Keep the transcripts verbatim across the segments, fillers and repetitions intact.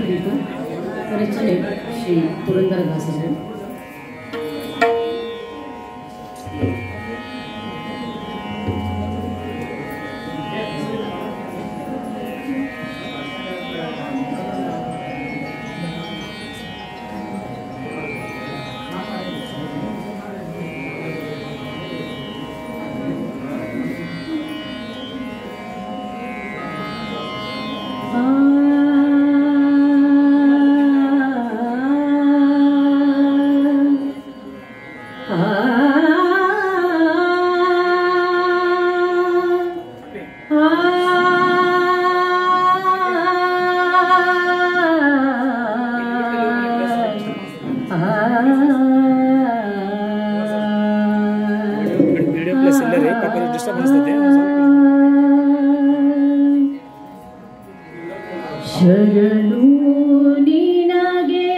ಕೇಳಬೇಕು. ರಚನೆ ಶ್ರೀ ಪುರಂದರದಾಸರು. ಶರಣು ನಿನಗೆ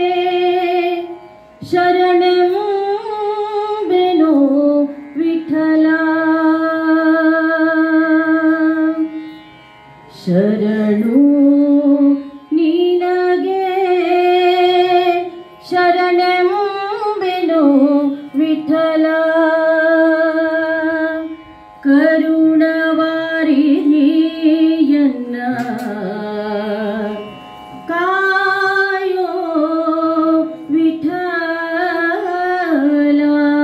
ಶರಣೆಂಬೆನೋ ವಿಠಲ, ಶರಣು ನಿನಗೆ ಶರಣೆಂಬೆನೋ ವಿಠಲ, ಕರುಣವಾರಿಧಿಯನ್ನ ಕಾಯೋ ವಿಠಲ,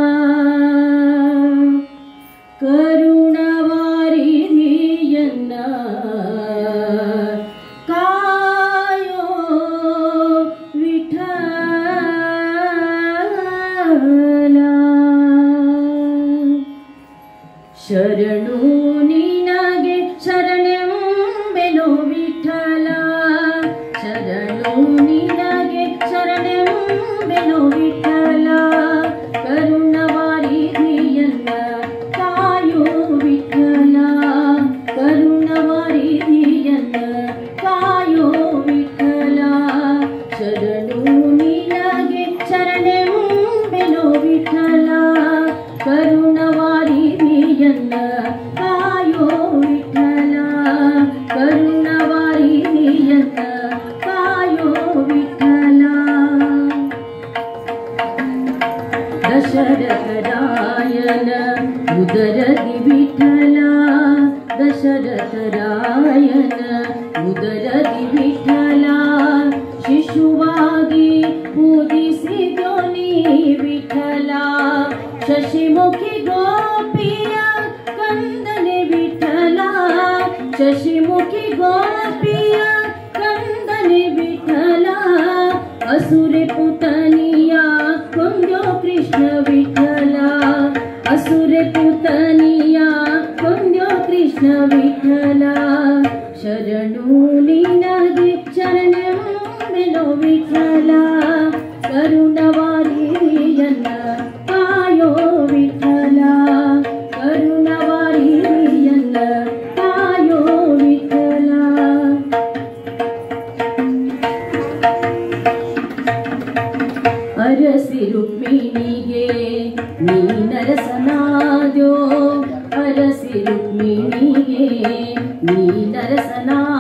ಕರುಣವಾರಿಧಿಯನ್ನ ಕಾಯೋ ವಿಠಲ. ಶರಣು ನಿನಗೆ ಶರಣೆಂಬೆನೋ ವಿಠಲ, ಶರಣು ನಿನಗೆ ಶರಣೆಂಬೆನೋ ವಿಠಲ, ಕರುಣವಾರಿಧಿಯನ್ನ ಕಾಯೋ ವಿಠಲ, ಕರುಣವಾರಿಧಿಯನ್ನ ಕಾಯೋ ವಿಠಲ. ಶರಣು ನಿನಗೆ ಶರಣೆಂಬೆನೋ ವಿಠಲ, ಕರುಣವಾರಿಧಿಯನ್ನ ಕಾಯೋ ವಿಠಲ, ಕರುಣವಾರಿಧಿಯನ್ನ ಕಾಯೋ ವಿಠಲ. ದಶರಥರಾಯನ ಉದರದಿ ವಿಠಲ, ದಶರಥರಾಯನ ಉದರದಿ ವಿಠಲ, ಶಿಶುವಾಗಿ ಪೂಜಿಸಿದೋ ನೀ ವಿಠಲ, ಶಶಿಮುಖಿ ಗೋಪಿಯ ಕಂದನೆ ವಿಠಲ, ಶಶಿಮುಖಿ ಗೋಪಿಯ ಕಂದನೆ ವಿಠಲ, ಅಸುರೆ ಪುತನಿಯ ಕೊಂದ್ಯೋ ಕೃಷ್ಣ ವಿಠಲ, ಅಸುರೆ ಪುತನಿಯ ಕೊಂದ್ಯೋ ಕೃಷ್ಣ ವಿಠಲ. ಶರಣು ನಿನಗೆ ಶರಣೆಂಬೆನೋ ವಿಠಲ, ಕರುಣವಾರಿಧಿಯನ್ನ ಕಾಯೋ ವಿಠಲ, ಕರುಣವಾರಿಧಿಯನ್ನ ಕಾಯೋ ವಿಠಲ. ಅರಸಿ ರುಕ್ಮಿಣಿಗೆ ನೀ ನರಸನಾದ್ಯೋ, ಅರಸಿ ರುಕ್ಮಿಣಿಗೆ ನೀ ನರಸನಾ